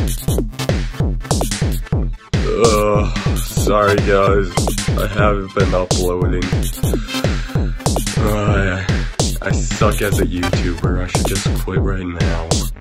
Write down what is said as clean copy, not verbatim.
Sorry guys, I haven't been uploading. I suck as a YouTuber, I should just quit right now.